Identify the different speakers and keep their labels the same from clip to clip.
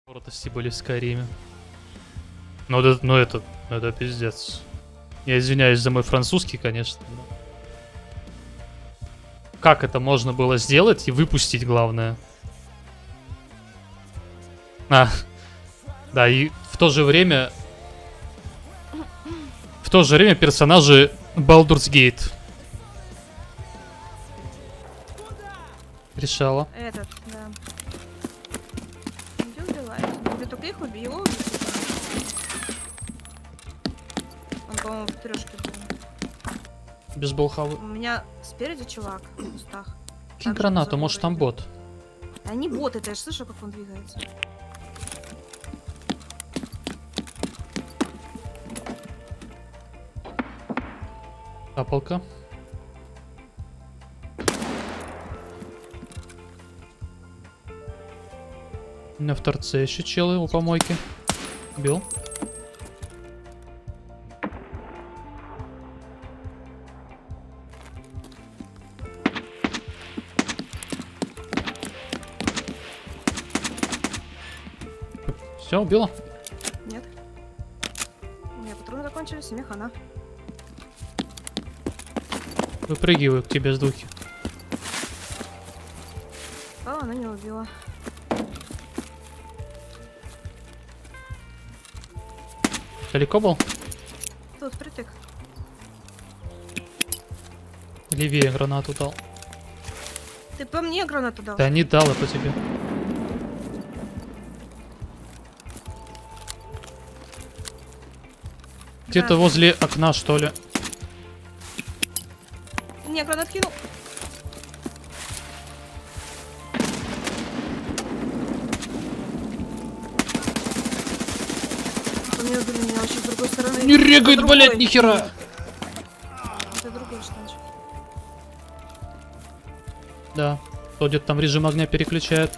Speaker 1: Крутости были в Скайриме. Это пиздец. Я извиняюсь за мой французский, конечно. Но... Как это можно было сделать и выпустить, главное? Да, и в то же время персонажи Baldur's Gate. Решала.
Speaker 2: Этот, да. Иди убивай. Ты только их убей, его убей. Он, по-моему, в трешке был.
Speaker 1: Без болхавы.
Speaker 2: У меня спереди чувак в кустах.
Speaker 1: Кинь гранату, может там бот.
Speaker 2: А не бот, это я же слышу, как он двигается.
Speaker 1: Тапалка. У меня в торце еще челы у помойки. Бил. Все, убила?
Speaker 2: Нет. У меня патроны закончились, и мне хана.
Speaker 1: Выпрыгиваю к тебе с духи.
Speaker 2: А, она не убила.
Speaker 1: Далеко был?
Speaker 2: Тут притык.
Speaker 1: Левее гранату дал.
Speaker 2: Ты по мне гранату дал?
Speaker 1: Да не дал я по тебе. Где-то возле окна, что ли.
Speaker 2: Не, гранат кинул. Они убили меня вообще с другой стороны.
Speaker 1: Не регает, блять, нихера!
Speaker 2: Это другой штанчик.
Speaker 1: Да. Кто где-то там режим огня переключает.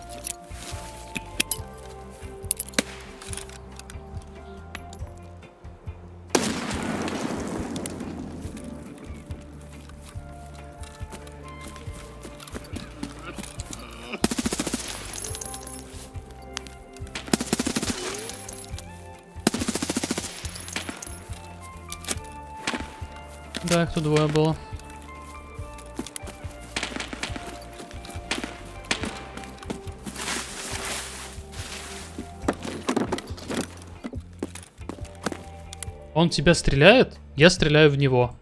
Speaker 1: Да, их тут двое было. Он в тебя стреляет, я стреляю в него.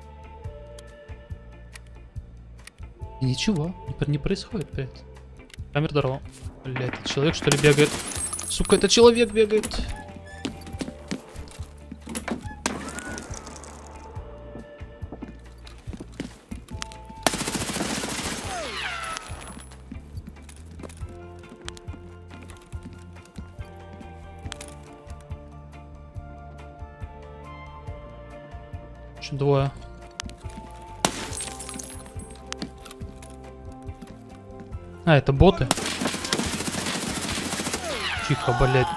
Speaker 1: И ничего, не происходит, блядь. Камер здорово. Блядь, это человек что ли бегает? Сука, это человек бегает. Двое. А, это боты. Тихо, блядь.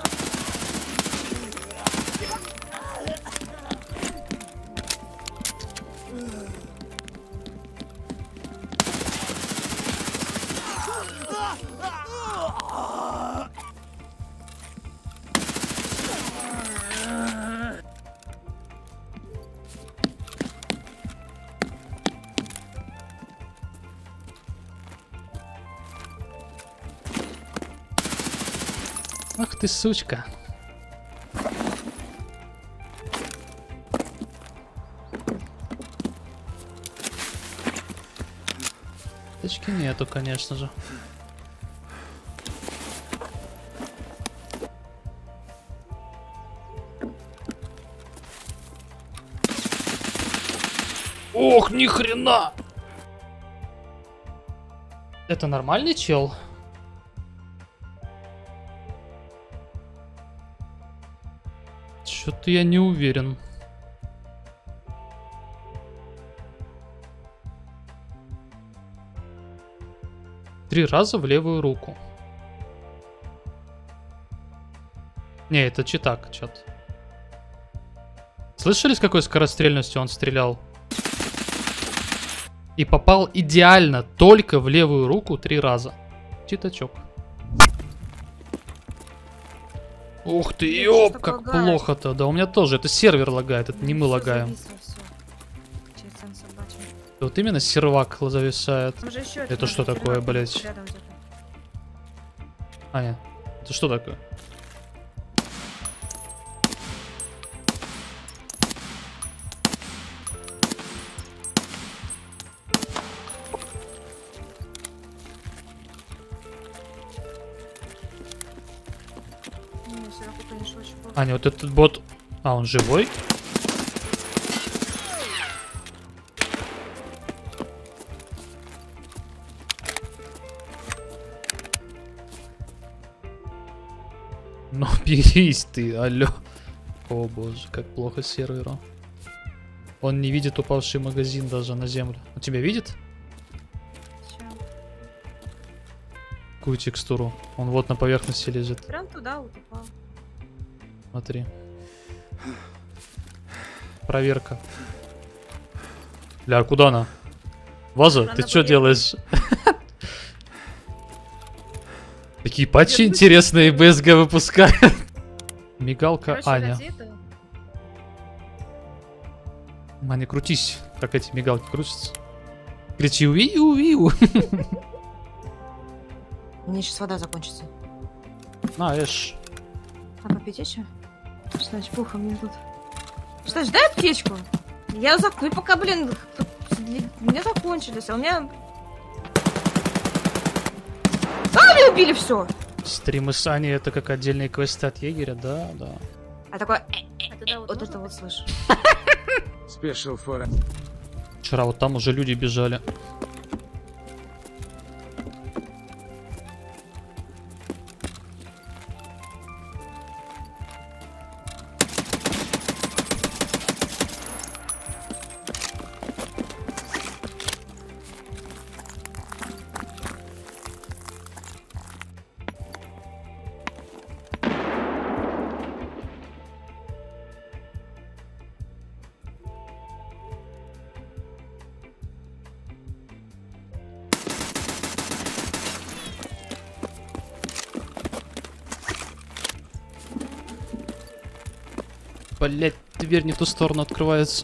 Speaker 1: Ах ты, сучка. Точки нету, конечно же. Ох, ни хрена! Это нормальный чел? Что-то я не уверен. Три раза в левую руку. Не, это читак, чат. Слышали, с какой скорострельностью он стрелял? И попал идеально только в левую руку 3 раза. Читачок. Ух ты,
Speaker 2: Блин,
Speaker 1: ёп,
Speaker 2: что
Speaker 1: как
Speaker 2: лагает?
Speaker 1: плохо-то. Да у меня тоже. Это сервер лагает, это не мы
Speaker 2: Всё
Speaker 1: лагаем.
Speaker 2: зависло, всё. Чайцан собачий.
Speaker 1: Вот именно сервак зависает.
Speaker 2: Там же ещё
Speaker 1: Это
Speaker 2: надо
Speaker 1: что
Speaker 2: терминал
Speaker 1: такое, блядь?
Speaker 2: рядом где-то.
Speaker 1: Аня, это что такое?
Speaker 2: Не, всё равно, конечно, очень плохо.
Speaker 1: Аня, вот этот бот... А, он живой? Ну, берись ты, алло. О боже, как плохо серверу. Он не видит упавший магазин даже на землю. Он тебя видит?
Speaker 2: Всё.
Speaker 1: Какую текстуру? Он вот на поверхности лежит.
Speaker 2: Прям туда вот упал.
Speaker 1: Смотри. Проверка. Ля, а куда она? Ваза,
Speaker 2: Она
Speaker 1: ты что
Speaker 2: поверхность.
Speaker 1: делаешь? Такие патчи интересные BSG выпускают. Мигалка
Speaker 2: Короче,
Speaker 1: Аня.
Speaker 2: найди это.
Speaker 1: Аня, крутись. Как эти мигалки крутятся. Кричи уи-у-виу.
Speaker 2: У меня сейчас вода закончится.
Speaker 1: На, эш.
Speaker 2: А попить еще? Значит, пуха мне тут. Что, дай аптечку? Я закрою, пока, блин, у меня закончились, а у меня... А, меня убили, все.
Speaker 1: Стримы с Аней это как отдельные квесты от егеря, да, да.
Speaker 2: А такое... вот это вот слышь.
Speaker 3: Special for...
Speaker 1: Вчера вот там уже люди бежали. Блять, дверь не в ту сторону открывается.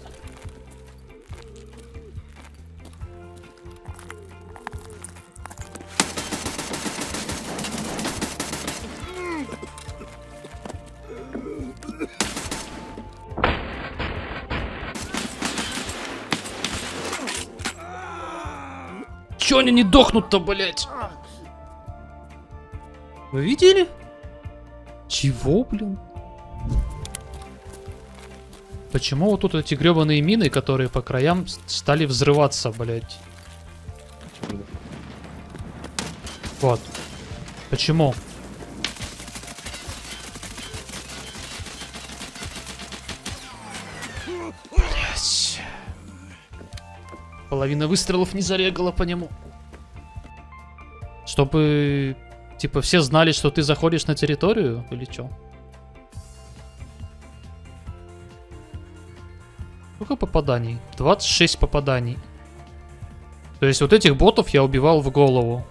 Speaker 1: Чё они не дохнут-то, блять? Вы видели? Чего, блин? Почему вот тут эти гребаные мины, которые по краям стали взрываться, блять? Вот. Почему? Блять. Половина выстрелов не зарегала по нему. Чтобы, типа, все знали, что ты заходишь на территорию, или чё? Сколько попаданий? 26 попаданий. То есть вот этих ботов я убивал в голову.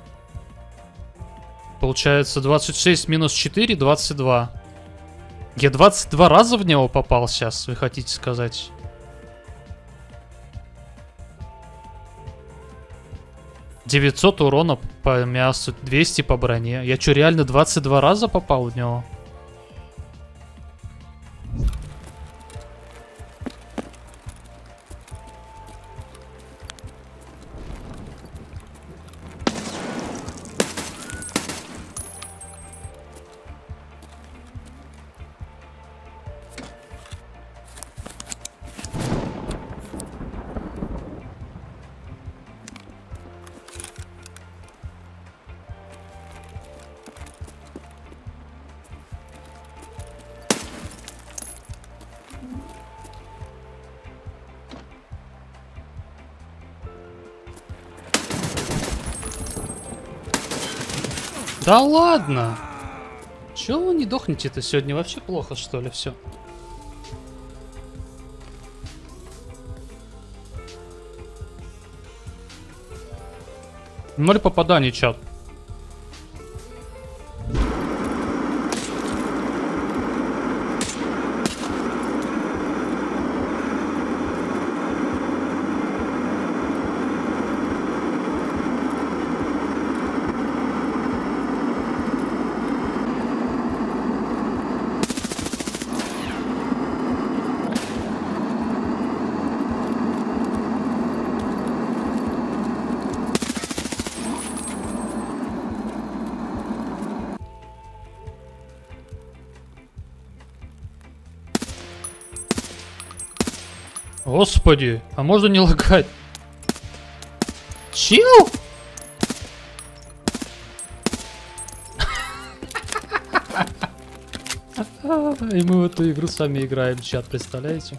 Speaker 1: Получается 26 минус 4, 22. Я 22 раза в него попал сейчас, вы хотите сказать? $900 урона по мясу, 200 по броне. Я что, реально 22 раза попал в него? Да ладно! Чего вы не дохнете-то сегодня? Вообще плохо, что ли, все? Ноль попаданий, чат. Господи, а можно не лагать? Чил? И мы в эту игру сами играем, чат, представляете?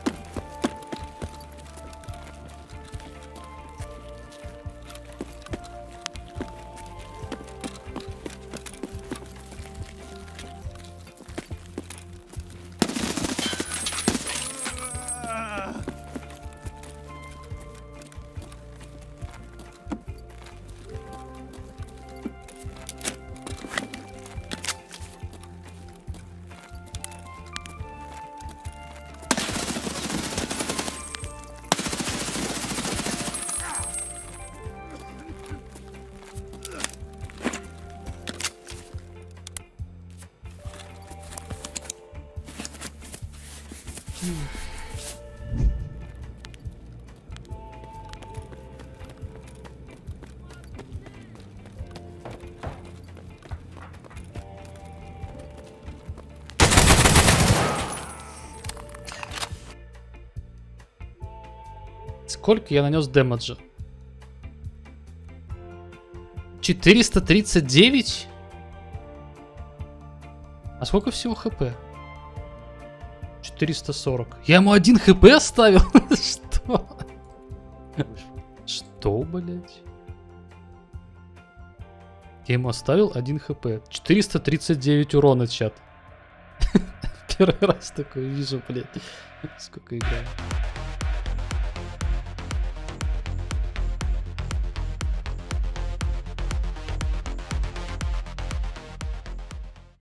Speaker 1: Сколько я нанес дэмэджа? 439? А сколько всего хп? 440. Я ему 1 хп оставил? Что? Что, блять? Я ему оставил 1 хп. 439 урона, чат. Первый раз такой вижу, блять. Сколько играю.